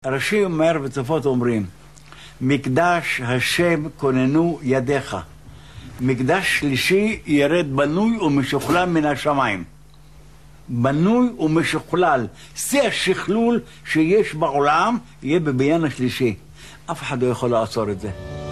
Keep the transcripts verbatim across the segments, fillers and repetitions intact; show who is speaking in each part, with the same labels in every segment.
Speaker 1: רש"י אומר וצופות אומרים, מקדש השם כוננו ידיך. מקדש שלישי ירד בנוי ומשוכלל מן השמיים. בנוי ומשוכלל. שיא השכלול שיש בעולם יהיה בבניין השלישי. אף אחד לא יכול לעצור את זה.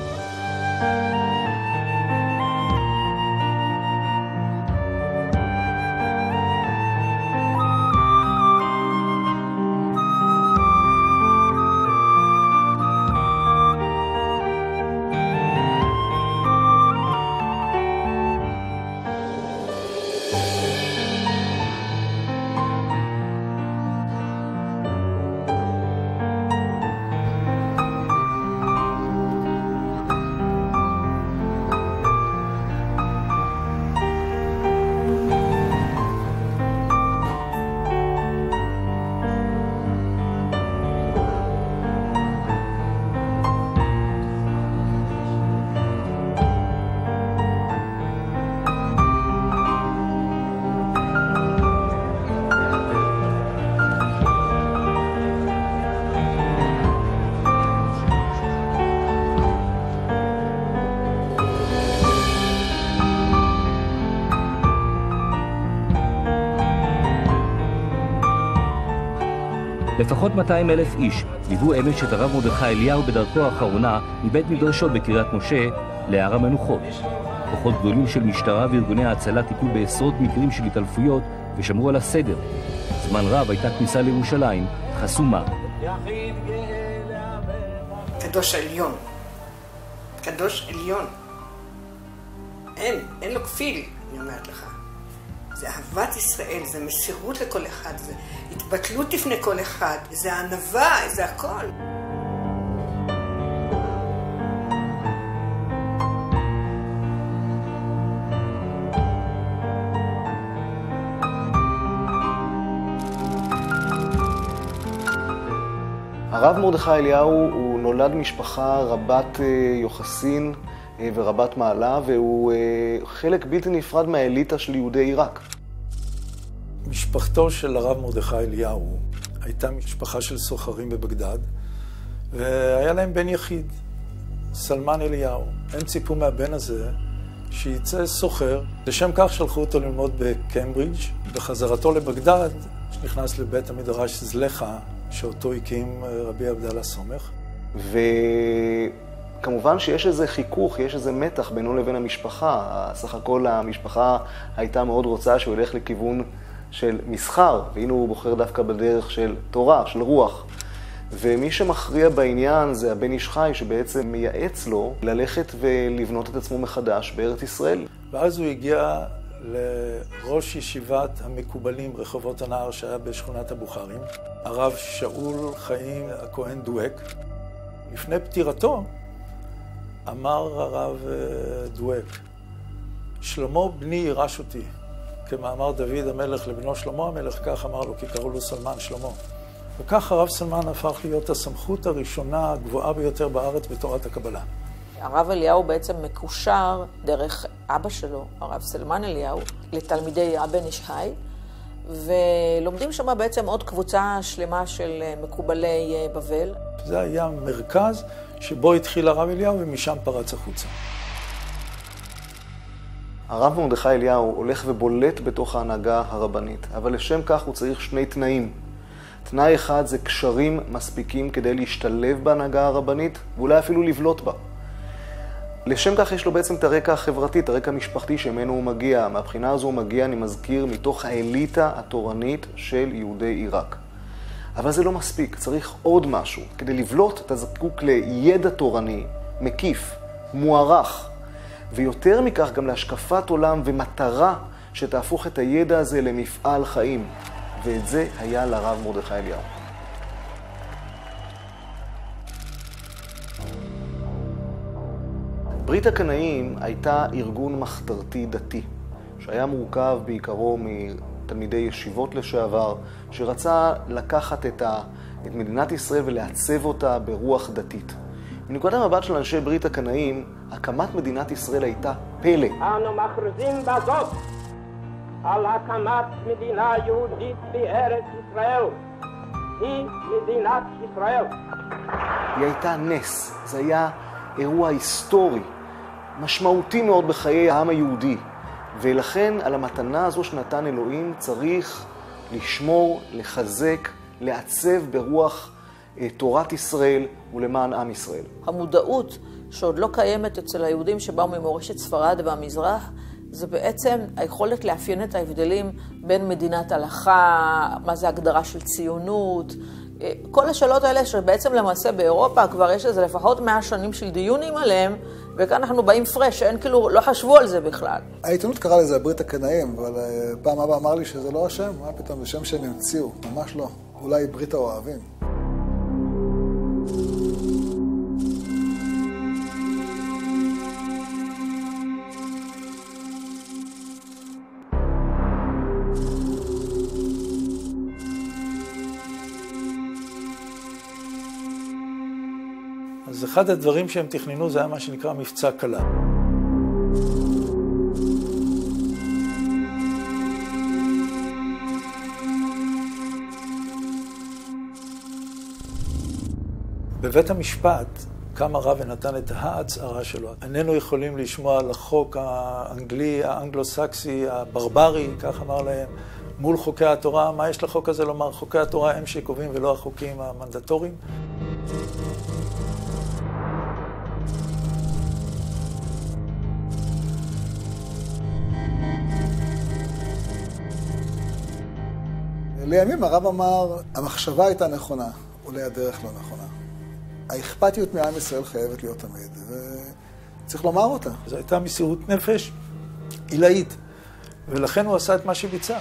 Speaker 2: לפחות מאתיים אלף איש ליוו אמש את הרב מרדכי אליהו בדרכו האחרונה מבית מדרשו בקריית משה להר המנוחות. כוחות גדולים של משטרה וארגוני ההצלה טיפלו בעשרות מקרים של התעלפויות ושמרו על הסדר. זמן רב הייתה כניסה לירושלים חסומה.
Speaker 3: קדוש עליון. קדוש עליון. אין, אין לו כפיל, אני אומרת לך. זה אהבת ישראל, זה מסירות לכל אחד, זה התבטלות לפני כל אחד, זה ענווה, זה הכל.
Speaker 4: הרב מרדכי אליהו הוא נולד משפחה רבת יוחסין ורבת מעלה, והוא חלק בלתי נפרד מהאליטה של יהודי עיראק.
Speaker 5: משפחתו של הרב מרדכי אליהו הייתה משפחה של סוחרים בבגדד, והיה להם בן יחיד, סלמן אליהו. הם ציפו מהבן הזה שיצא סוחר. לשם כך שלחו אותו ללמוד בקמברידג'. בחזרתו לבגדד נכנס לבית המדרש זלחה, שאותו הקים רבי עבדאללה סומך.
Speaker 4: ו... כמובן שיש איזה חיכוך, יש איזה מתח בינו לבין המשפחה. סך הכל המשפחה הייתה מאוד רוצה שהוא ילך לכיוון של מסחר, והנה הוא בוחר דווקא בדרך של תורה, של רוח. ומי שמכריע בעניין זה הבן איש חי, שבעצם מייעץ לו ללכת ולבנות את עצמו מחדש בארץ ישראל.
Speaker 5: ואז הוא הגיע לראש ישיבת המקובלים רחובות הנהר שהיה בשכונת הבוכרים, הרב שאול חיים הכהן דואק. לפני פטירתו אמר הרב דואק, שלמה בני יירש אותי. כמאמר דוד המלך לבנו שלמה המלך, כך אמר לו, כי קראו לו סלמן שלמה. וכך הרב סלמן הפך להיות הסמכות הראשונה הגבוהה ביותר בארץ בתורת הקבלה.
Speaker 6: הרב אליהו בעצם מקושר דרך אבא שלו, הרב סלמן אליהו, לתלמידי הבן איש חי, ולומדים שם בעצם עוד קבוצה שלמה של מקובלי בבל.
Speaker 5: זה היה מרכז שבו התחיל הרב אליהו ומשם פרץ החוצה.
Speaker 4: הרב מרדכי אליהו הולך ובולט בתוך ההנהגה הרבנית, אבל לשם כך הוא צריך שני תנאים. תנאי אחד זה קשרים מספיקים כדי להשתלב בהנהגה הרבנית, ואולי אפילו לבלוט בה. לשם כך יש לו בעצם את הרקע החברתי, את הרקע המשפחתי שממנו הוא מגיע. מהבחינה הזו הוא מגיע, אני מזכיר, מתוך האליטה התורנית של יהודי עיראק. אבל זה לא מספיק, צריך עוד משהו. כדי לבלוט אתה זקוק לידע תורני, מקיף, מוערך, ויותר מכך גם להשקפת עולם ומטרה שתהפוך את הידע הזה למפעל חיים. ואת זה היה לרב מרדכי אליהו. ברית הקנאים הייתה ארגון מחתרתי דתי, שהיה מורכב בעיקרו מתלמידי ישיבות לשעבר, שרצה לקחת את, ה, את מדינת ישראל ולעצב אותה ברוח דתית. מנקודת המבט של אנשי ברית הקנאים, הקמת מדינת ישראל הייתה פלא.
Speaker 7: אנו מכריזים בזאת על הקמת מדינה יהודית בארץ ישראל, היא מדינת ישראל.
Speaker 4: היא הייתה נס, זה היה אירוע היסטורי, משמעותי מאוד בחיי העם היהודי, ולכן על המתנה הזו שנתן אלוהים צריך לשמור, לחזק, לעצב ברוח אה, תורת ישראל ולמען עם ישראל.
Speaker 6: המודעות שעוד לא קיימת אצל היהודים שבאו ממורשת ספרד והמזרח, זה בעצם היכולת לאפיין את ההבדלים בין מדינת הלכה, מה זה הגדרה של ציונות, כל השאלות האלה שבעצם למעשה באירופה כבר יש לזה לפחות מאה שנים של דיונים עליהם, וכאן אנחנו באים פרש, שאין כאילו, לא חשבו על זה בכלל.
Speaker 8: העיתונות קראה לזה ברית הקנאים, אבל פעם אבא אמר לי שזה לא השם, מה פתאום, זה שם שהם המציאו, ממש לא. אולי ברית האוהבים.
Speaker 5: אז אחד הדברים שהם תכננו זה היה מה שנקרא מבצע קלה. בבית המשפט קם הרב ונתן את ההצהרה שלו. איננו יכולים לשמוע על החוק האנגלי, האנגלו-סקסי, הברברי, כך אמר להם, מול חוקי התורה. מה יש לחוק הזה לומר? חוקי התורה הם שקובעים ולא החוקים המנדטוריים.
Speaker 8: לימים הרב אמר, המחשבה הייתה נכונה, אולי הדרך לא נכונה. האכפתיות מעם ישראל חייבת להיות תמיד, וצריך לומר אותה.
Speaker 5: זו הייתה מסירות נפש עילאית, ולכן הוא עשה את מה שביצע.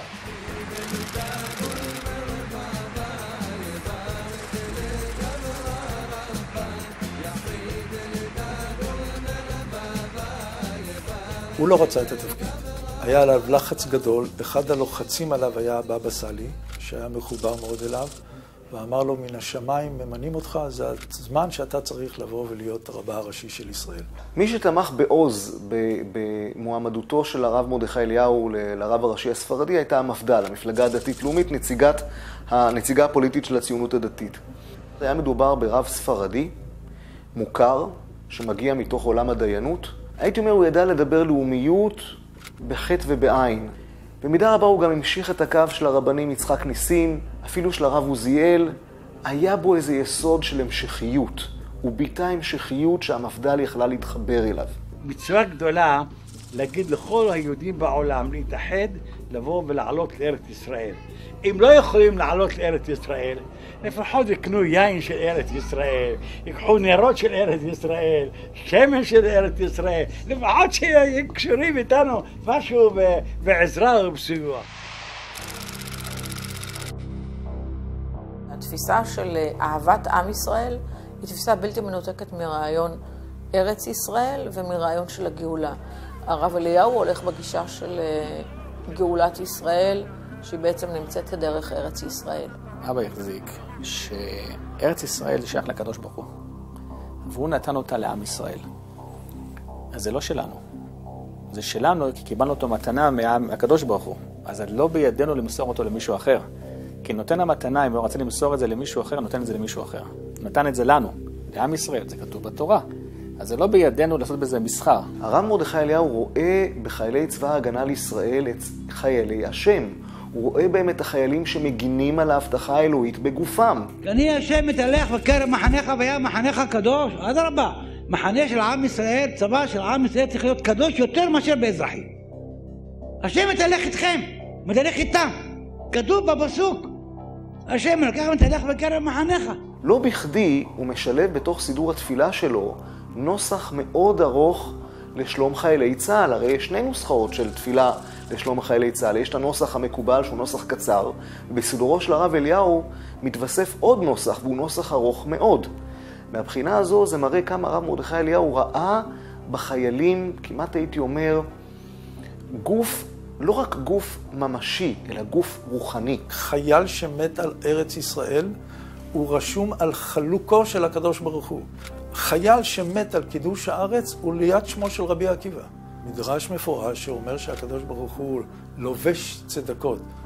Speaker 5: הוא לא רצה את התפקיד. היה עליו לחץ גדול, אחד הלוחצים עליו היה הבבא סאלי, שהיה מחובר מאוד אליו, ואמר לו, מן השמיים ממנים אותך, זה הזמן שאתה צריך לבוא ולהיות הרבה הראשי של ישראל.
Speaker 4: מי שתמך בעוז במועמדותו של הרב מרדכי אליהו לרב הראשי הספרדי הייתה המפד"ל, המפלגה הדתית-לאומית, נציגת, הנציגה הפוליטית של הציונות הדתית. היה מדובר ברב ספרדי, מוכר, שמגיע מתוך עולם הדיינות. הייתי אומר, הוא ידע לדבר לאומיות בחטא ובעין. במידה רבה הוא גם המשיך את הקו של הרבנים יצחק ניסים, אפילו של הרב עוזיאל. היה בו איזה יסוד של המשכיות. הוא ביטא המשכיות שהמפד"ל יכלה להתחבר אליו.
Speaker 1: מצווה גדולה להגיד לכל היהודים בעולם להתאחד, לבוא ולעלות לארץ ישראל. אם לא יכולים לעלות לארץ ישראל, לפחות יקנו יין של ארץ ישראל, יקחו נרות של ארץ ישראל, שמש של ארץ ישראל, לפחות שיהיו קשורים איתנו משהו בעזרה ובסיוע.
Speaker 6: התפיסה של אהבת עם ישראל היא תפיסה בלתי מנותקת מרעיון ארץ ישראל ומרעיון של הגאולה. הרב אליהו הולך בגישה של גאולת ישראל, שהיא בעצם נמצאת כדרך ארץ ישראל.
Speaker 9: אבא החזיק שארץ ישראל זה שייך לקדוש ברוך הוא, והוא נתן אותה לעם ישראל. אז זה לא שלנו. זה שלנו כי קיבלנו אותו מתנה מהקדוש ברוך הוא. אז זה לא בידינו למסור אותו למישהו אחר. כי נותן המתנה, אם הוא רוצה למסור את זה למישהו אחר, נותן את זה למישהו אחר. נתן את זה לנו, לעם ישראל, זה כתוב בתורה. אז זה לא בידינו לעשות בזה מסחר.
Speaker 4: הרב מרדכי אליהו רואה בחיילי צבא ההגנה לישראל את חיילי השם. הוא רואה בהם את החיילים שמגינים על ההבטחה האלוהית בגופם.
Speaker 10: אני השם מתהלך בקרב מחנך והיה מחנך קדוש, אדרבה. מחנה של עם ישראל, צבא של עם ישראל צריך להיות קדוש יותר מאשר באזרחי. השם מתהלך איתכם, מתהלך איתם. כתוב בפסוק, השם לקח מתהלך בקרב מחנך.
Speaker 4: לא בכדי הוא משלב בתוך סידור התפילה שלו נוסח מאוד ארוך לשלום חיילי צה"ל. הרי יש שני נוסחאות של תפילה לשלום חיילי צה"ל. יש את הנוסח המקובל שהוא נוסח קצר, ובסידורו של הרב אליהו מתווסף עוד נוסח, והוא נוסח ארוך מאוד. מהבחינה הזו זה מראה כמה הרב מרדכי אליהו ראה בחיילים, כמעט הייתי אומר, גוף, לא רק גוף ממשי, אלא גוף רוחני.
Speaker 5: חייל שמת על ארץ ישראל הוא רשום על חלוקו של הקדוש ברוך הוא. חייל שמת על קידוש הארץ הוא ליד שמו של רבי עקיבא. מדרש מפורש שאומר שהקדוש ברוך הוא לובש צדקות.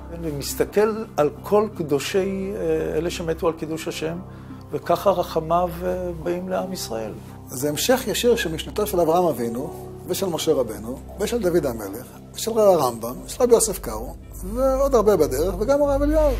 Speaker 5: ומסתכל על כל קדושי אלה שמתו על קידוש השם, וככה רחמיו באים לעם ישראל.
Speaker 8: זה המשך ישיר של משנתו של אברהם אבינו, ושל משה רבנו, ושל דוד המלך, ושל הרמב"ם, ושל רבי יוסף קארו, ועוד הרבה בדרך, וגם הרב אליהו.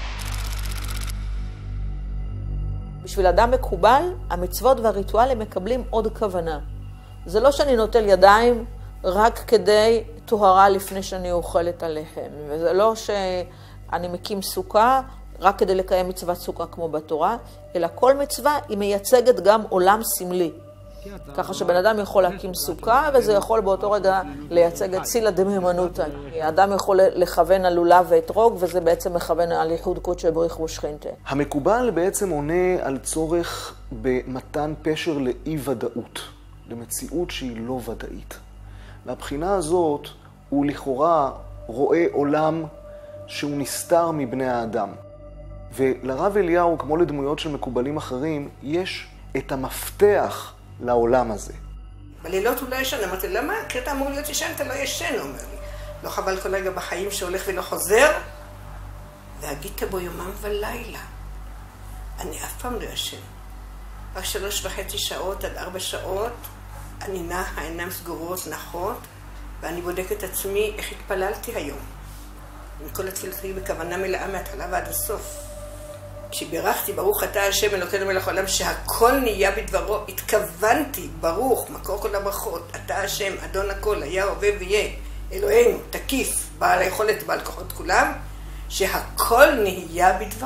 Speaker 6: בשביל אדם מקובל, המצוות והריטואלים מקבלים עוד כוונה. זה לא שאני נוטל ידיים רק כדי טוהרה לפני שאני אוכל את הלחם, וזה לא שאני מקים סוכה רק כדי לקיים מצוות סוכה כמו בתורה, אלא כל מצווה היא מייצגת גם עולם סמלי. ככה שבן אדם יכול להקים סוכה, וזה יכול באותו רגע לייצג את צילה דמהימנותא. האדם יכול לכוון על לולב ואתרוג, וזה בעצם מכוון על ייחוד קודשא בריך ושכינתא.
Speaker 4: המקובל בעצם עונה על צורך במתן פשר לאי-ודאות, למציאות שהיא לא ודאית. מהבחינה הזאת הוא לכאורה רואה עולם שהוא נסתר מבני האדם. ולרב אליהו, כמו לדמויות של מקובלים אחרים, יש את המפתח לעולם הזה.
Speaker 3: בלילות הוא לא ישן, אמרתי, למה? כי אתה אמור להיות ישן, אתה לא ישן, הוא אומר לי. לא חבל כל רגע בחיים שהולך ולא חוזר? והגית בו יומם ולילה. אני אף פעם לא ישן. רק שלוש וחצי שעות עד ארבע שעות, אני נח, העיניים סגורות, נחות, ואני בודק את עצמי איך התפללתי היום. עם כל התפילות שלי בכוונה מלאה מההתחלה ועד הסוף. כשבירכתי, ברוך אתה השם אלוקינו מלך העולם, שהכל נהיה בדברו, התכוונתי, ברוך, מקור כל הברכות, אתה השם, אדון הכל, היה הווה ויהיה, אלוהינו, תקיף, בעל היכולת, בעל כוחות כולם, שהכל נהיה בדברו.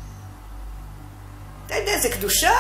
Speaker 3: אתה יודע, זה קדושה.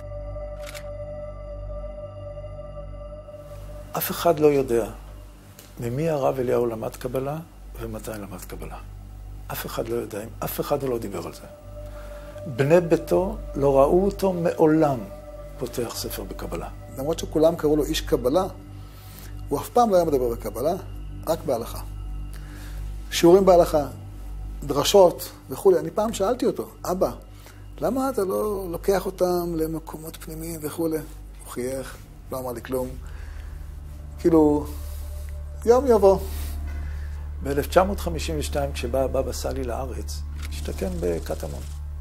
Speaker 5: אף אחד לא יודע ממי הרב אליהו למד קבלה ומתי למד קבלה. אף אחד לא יודע, אף אחד לא דיבר על זה. בני ביתו לא ראו אותו מעולם פותח ספר בקבלה.
Speaker 8: למרות שכולם קראו לו איש קבלה, הוא אף פעם לא היה מדבר בקבלה, רק בהלכה. שיעורים בהלכה, דרשות וכו'. אני פעם שאלתי אותו, אבא, למה אתה לא לוקח אותם למקומות פנימיים וכו'? הוא חייך, לא אמר לי כלום. כאילו, יום יבוא.
Speaker 5: ב-אלף תשע מאות חמישים ושתיים, כשבא הבבא סאלי לארץ, השתכן בקטמון.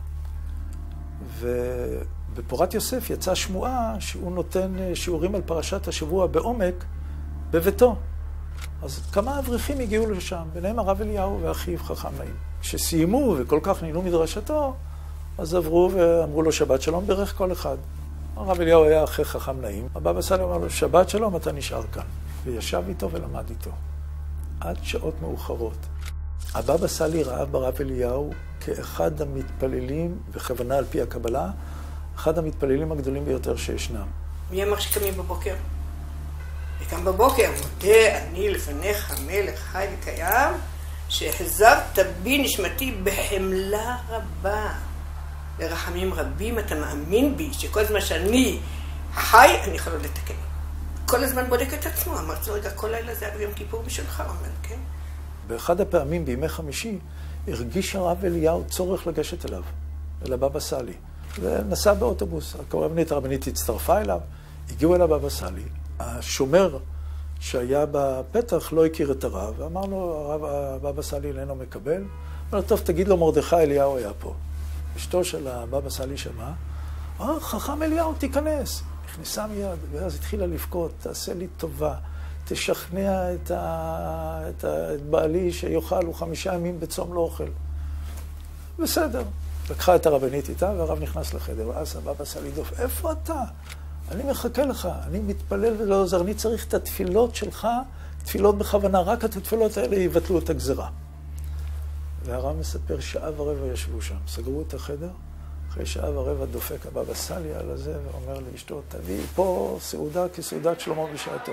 Speaker 5: ובפורת יוסף יצאה שמועה שהוא נותן שיעורים על פרשת השבוע בעומק בביתו. אז כמה אברכים הגיעו לשם, ביניהם הרב אליהו ואחיו חכם נעים. כשסיימו וכל כך נהנו מדרשתו, אז עברו ואמרו לו שבת שלום, ברך כל אחד. הרב אליהו היה אחרי חכם נעים. הבבא סאלי אמר לו, שבת שלום, אתה נשאר כאן. וישב איתו ולמד איתו. עד שעות מאוחרות. הבבא סאלי ראה ברב אליהו כאחד המתפללים, וכוונה על פי הקבלה, אחד המתפללים הגדולים ביותר שישנם.
Speaker 3: מי אמר שקמים בבוקר? וקם בבוקר, מודה אני לפניך מלך חי וקיים, שהחזרת בי נשמתי בחמלה רבה. לרחמים רבים אתה מאמין בי, שכל זמן שאני חי, אני יכול לתקן. כל הזמן בודק את עצמו, אמרתי לו, רגע, כל לילה זה היה ביום כיפור בשבילך, אומר, כן?
Speaker 5: באחד הפעמים, בימי חמישי, הרגיש הרב אליהו צורך לגשת אליו, אל הבבא סאלי. ונסע באוטובוס, הקורבנית הרבנית הצטרפה אליו, הגיעו אל הבבא סאלי. השומר שהיה בפתח לא הכיר את הרב, ואמר לו, הרב, הבבא סאלי איננו מקבל. אמר לו, טוב, תגיד לו, מרדכי אליהו היה פה. אשתו של הבבא סאלי שמע, אה, חכם אליהו, תיכנס. נכנסה מיד, ואז התחילה לבכות, תעשה לי טובה, תשכנע את, ה... את, ה... את בעלי שיאכל, הוא חמישה ימים בצום לא אוכל. בסדר. לקחה את הרבנית איתה, והרב נכנס לחדר, ואז הבבא סאלי דוף, איפה אתה? אני מחכה לך, אני מתפלל ולא עוזר, אני צריך את התפילות שלך, תפילות בכוונה, רק את התפילות האלה יבטלו את הגזרה. והרב מספר, שעה ורבע ישבו שם, סגרו את החדר, אחרי שעה ורבע דופק הבבא סאלי על הזה, ואומר לאשתו, תביא פה סעודה כסעודת שלמה בשעתו.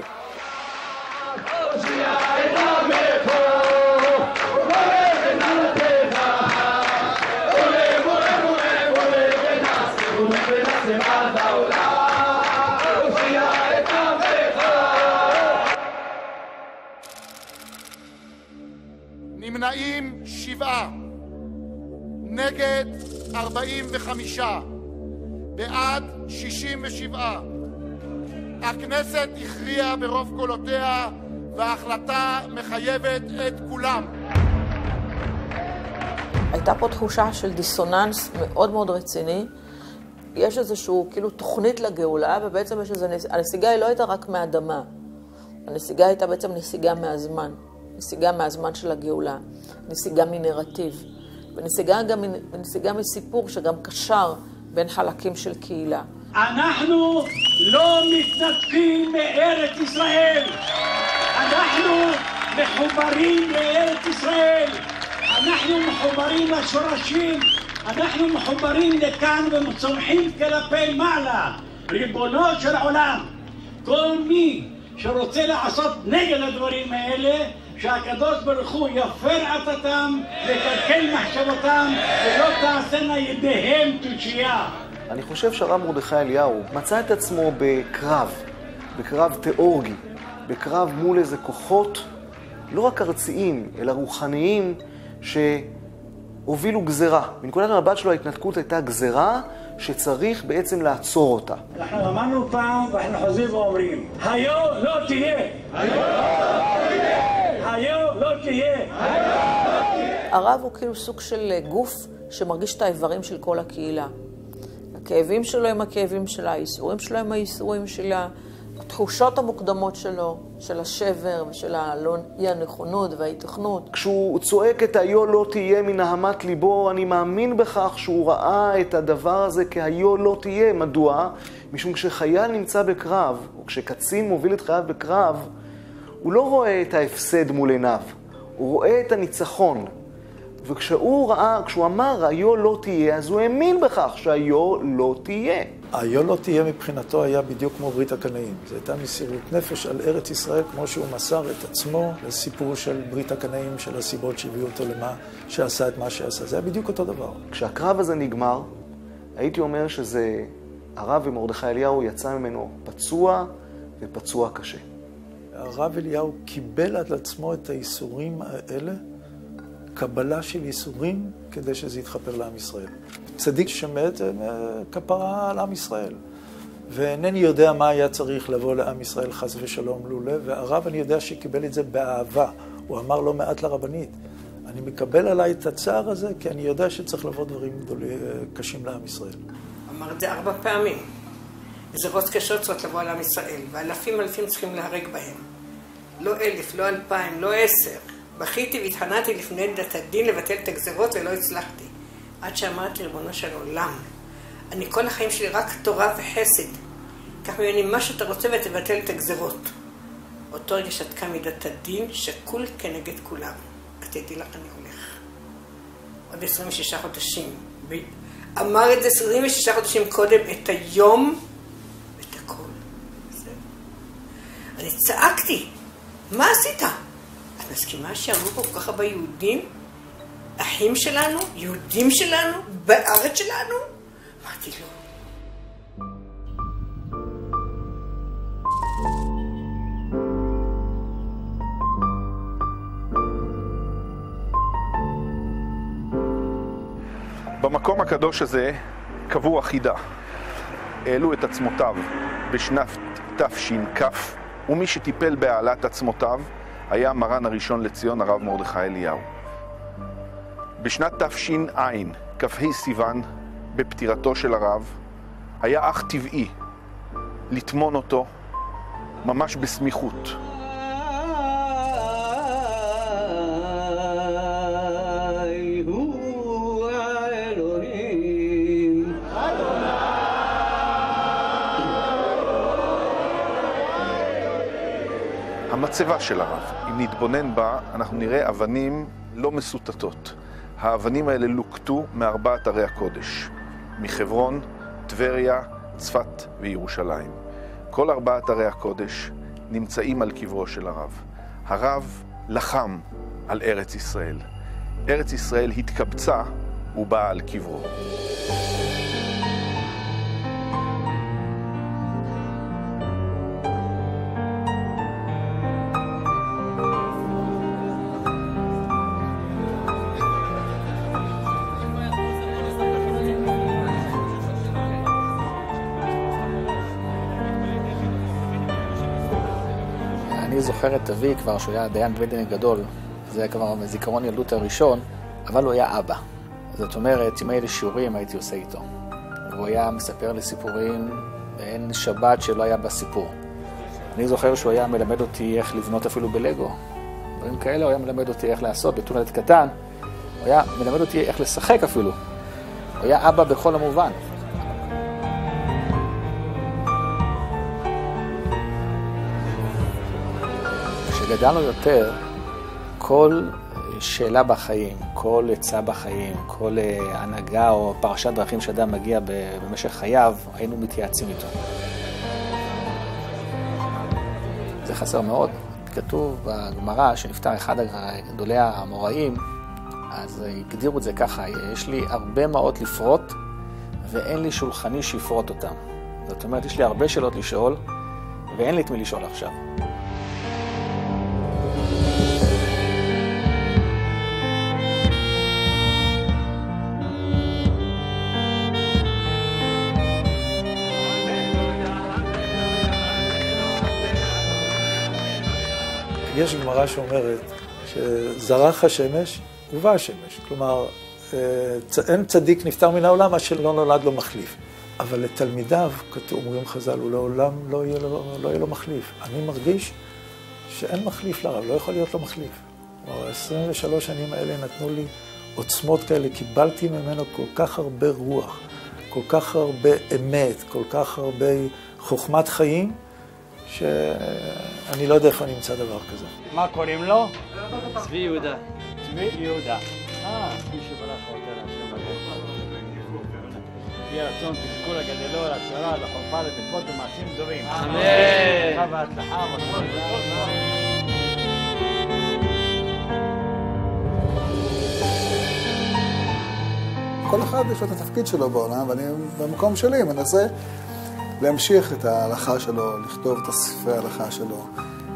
Speaker 11: נמנעים שבעה, נגד ארבעים וחמישה, בעד שישים ושבעה. הכנסת הכריעה ברוב קולותיה, וההחלטה מחייבת את כולם.
Speaker 6: הייתה פה תחושה של דיסוננס מאוד מאוד רציני. יש איזשהו כאילו תוכנית לגאולה, ובעצם יש איזו נסיגה, הנסיגה היא לא הייתה רק מהאדמה. הנסיגה הייתה בעצם נסיגה מהזמן. נסיגה מהזמן של הגאולה. נסיגה מנרטיב. ונסיגה גם נסיגה מסיפור שגם קשר בין חלקים של קהילה.
Speaker 12: אנחנו לא מתנתקים מארץ ישראל. אנחנו מחוברים לארץ ישראל. אנחנו מחוברים לשורשים. אנחנו מחוברים לכאן ומצומחים כלפי מעלה. ריבונו של עולם, כל מי שרוצה לעשות נגד הדברים האלה, שהקדוש ברוך הוא יפר עתתם וקלקל מחשבותם ולא תעשנה ידיהם תושייה.
Speaker 4: אני חושב שהרב מרדכי אליהו מצא את עצמו בקרב, בקרב תיאורגי, בקרב מול איזה כוחות לא רק ארציים, אלא רוחניים שהובילו גזרה. מנקודת המבט שלו ההתנתקות הייתה גזרה שצריך בעצם לעצור אותה.
Speaker 12: אנחנו אמרנו פעם ואנחנו חוזרים ואומרים, היו לא תהיה! היו לא תהיה! היו לא תהיה!
Speaker 6: הרב הוא כאילו סוג של גוף שמרגיש את האיברים של כל הקהילה. הכאבים שלו הם הכאבים שלה, האיסורים שלו הם האיסורים שלה, התחושות המוקדמות שלו, של השבר ושל האי הנכונות וההתכנות.
Speaker 4: כשהוא צועק את היו לא תהיה מנהמת ליבו, אני מאמין בכך שהוא ראה את הדבר הזה כהיו לא תהיה. מדוע? משום כשחייל נמצא בקרב, או כשקצין מוביל את חייו בקרב, הוא לא רואה את ההפסד מול עיניו, הוא רואה את הניצחון. וכשהוא ראה, כשהוא אמר היו לא תהיה, אז הוא האמין בכך שהיו לא תהיה.
Speaker 5: היו לא תהיה מבחינתו היה בדיוק כמו ברית הקנאים. זו הייתה מסירות נפש על ארץ ישראל, כמו שהוא מסר את עצמו לסיפור של ברית הקנאים, של הסיבות שהביאו אותו למה שעשה את מה שעשה. זה היה בדיוק אותו דבר.
Speaker 4: כשהקרב הזה נגמר, הייתי אומר שזה הרב ומרדכי אליהו יצא ממנו פצוע ופצוע קשה.
Speaker 5: הרב אליהו קיבל עד עצמו את האיסורים האלה, קבלה של איסורים כדי שזה יתחפר לעם ישראל. צדיק שמת כפרה על עם ישראל. ואינני יודע מה היה צריך לבוא לעם ישראל חס ושלום לולא, והרב אני יודע שקיבל את זה באהבה. הוא אמר לא מעט לרבנית, אני מקבל עליי את הצער הזה כי אני יודע שצריך לבוא דברים גדולים, קשים לעם ישראל.
Speaker 3: אמר את זה ארבע פעמים. גזרות קשות צריכות לבוא על עם ישראל, ואלפים אלפים צריכים להרג בהם. לא אלף, לא אלפיים, לא עשר. בכיתי והתחננתי לפני דת הדין לבטל את הגזרות ולא הצלחתי. עד שאמרתי ריבונו של עולם, אני כל החיים שלי רק תורה וחסד. קח ממני מה שאתה רוצה ותבטל את הגזרות. אותו רגע שתקה מדת הדין שקול כנגד כולם. אז תדעי לך אני הולך. עוד עשרים ושישה חודשים. אמר את זה עשרים ושישה חודשים קודם את היום ואת הכל. אני צעקתי. מה עשית? את מסכימה שאמרו פה כל כך הרבה יהודים? אחים שלנו? יהודים שלנו? בארץ שלנו? אמרתי לו.
Speaker 13: במקום הקדוש הזה קבעו חידה. העלו את עצמותיו בשנת תש"כ, ומי שטיפל בהעלת עצמותיו היה מרן הראשון לציון הרב מרדכי אליהו. בשנת תש"ע, כ"ה סיוון, בפטירתו של הרב, היה אך טבעי לטמון אותו ממש בסמיכות. המצבה של הרב, אם נתבונן בה, אנחנו נראה אבנים לא מסוטטות. האבנים האלה לוקטו מארבעת ערי הקודש, מחברון, טבריה, צפת וירושלים. כל ארבעת ערי הקודש נמצאים על קברו של הרב. הרב לחם על ארץ ישראל. ארץ ישראל התקבצה ובאה על קברו.
Speaker 9: אני זוכר את אבי כבר, שהוא היה דיין בית דין גדול, זה היה כבר מזיכרון ילדות הראשון, אבל הוא היה אבא. זאת אומרת, אם היה לי שיעורים, הייתי עושה איתו. והוא היה מספר לי סיפורים, ואין שבת שלא היה בסיפור. אני זוכר שהוא היה מלמד אותי איך לבנות אפילו בלגו. דברים כאלה, הוא היה מלמד אותי איך לעשות בטורנט קטן. הוא היה מלמד אותי איך לשחק אפילו. הוא היה אבא בכל המובן. כשגדלנו יותר, כל שאלה בחיים, כל עצה בחיים, כל הנהגה או פרשת דרכים שאדם מגיע במשך חייו, היינו מתייעצים איתו. זה חסר מאוד. כתוב בגמרא שנפטר אחד גדולי האמוראים, אז הגדירו את זה ככה, יש לי הרבה מאוד לפרוט ואין לי שולחני שיפרוט אותם. זאת אומרת, יש לי הרבה שאלות לשאול ואין לי את מי לשאול עכשיו.
Speaker 5: יש גמרא שאומרת שזרח השמש ובא השמש. כלומר, אין צדיק נפטר מן העולם, מה שלא נולד לו מחליף. אבל לתלמידיו, כתוב, אומרים חז"ל, הוא לעולם לא יהיה לו, לא יהיה לו מחליף. אני מרגיש שאין מחליף לרב, לא יכול להיות לו מחליף. כלומר, עשרים ושלוש שנים האלה נתנו לי עוצמות כאלה, קיבלתי ממנו כל כך הרבה רוח, כל כך הרבה אמת, כל כך הרבה חוכמת חיים, שאני לא יודע איפה נמצא דבר כזה.
Speaker 12: מה קוראים לו? צבי יהודה. צבי יהודה. אה, מישהו ברח אותה להשם בגלל. יהיה רצון תזכור הגדלו, להצהרה, לחופה, לתקוות ומעשים טובים. אמן. ברכה והצלחה, מזון וכל.
Speaker 8: כל אחד יש לו את התפקיד שלו בעולם, ואני במקום שלי מנסה להמשיך את ההלכה שלו, לכתוב את הספרי ההלכה שלו.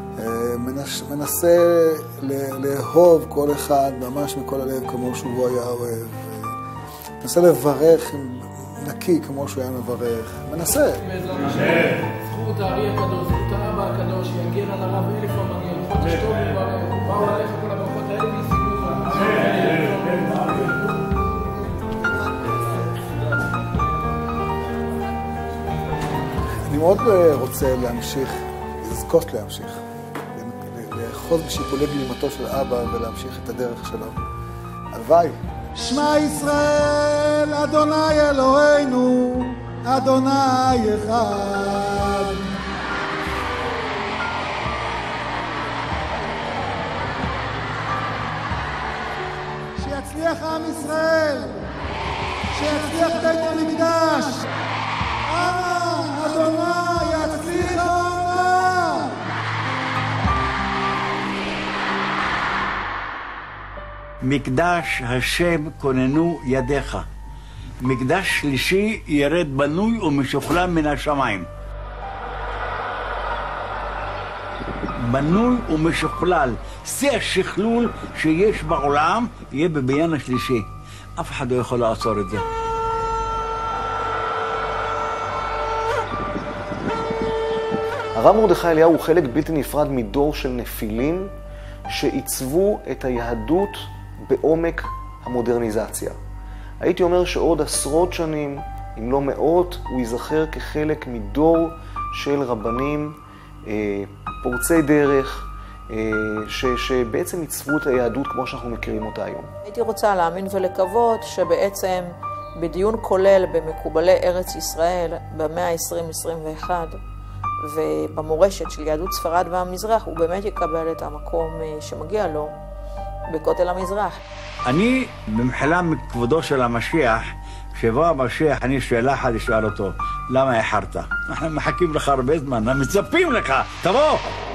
Speaker 8: מנסה לאהוב כל אחד ממש מכל הלב כמו שהוא היה אוהב. מנסה לברך נקי כמו שהוא היה מברך. מנסה.
Speaker 14: זכות הארי הקדוש, זכות האבא הקדוש, שיגן על הרב אלף המגן, חודש טוב וברך, באו עליך כל הברכות האלה וישיגוך.
Speaker 8: אני מאוד רוצה להמשיך, לזכות להמשיך, לאחוז בשיפולי גלימתו של אבא ולהמשיך את הדרך שלו. הלוואי.
Speaker 11: שמע ישראל, אדוני אלוהינו, אדוני אחד. שיצליח עם ישראל, שיצליח בית המקדש. אדוני יצליח עמה.
Speaker 1: מקדש השם כוננו ידיך. מקדש שלישי ירד בנוי ומשוכלל מן השמיים. בנוי ומשוכלל. שיא השכלול שיש בעולם יהיה בבניין השלישי. אף אחד לא יכול לעצור את זה.
Speaker 4: הרב מרדכי אליהו הוא חלק בלתי נפרד מדור של נפילים שעיצבו את היהדות בעומק המודרניזציה. הייתי אומר שעוד עשרות שנים, אם לא מאות, הוא ייזכר כחלק מדור של רבנים אה, פורצי דרך, אה, ש, שבעצם עיצבו את היהדות כמו שאנחנו מכירים אותה היום.
Speaker 6: הייתי רוצה להאמין ולקוות שבעצם בדיון כולל במקובלי ארץ ישראל במאה ה-עשרים עשרים ואחת, ובמורשת של יהדות ספרד והמזרח, הוא באמת יקבל את המקום שמגיע לו בכותל המזרח.
Speaker 1: אני, במחילה מכבודו של המשיח, כשבוא המשיח, אני שאלה אחת אשאל אותו, למה איחרת? אנחנו מחכים לך הרבה זמן, מצפים לך, תבוא!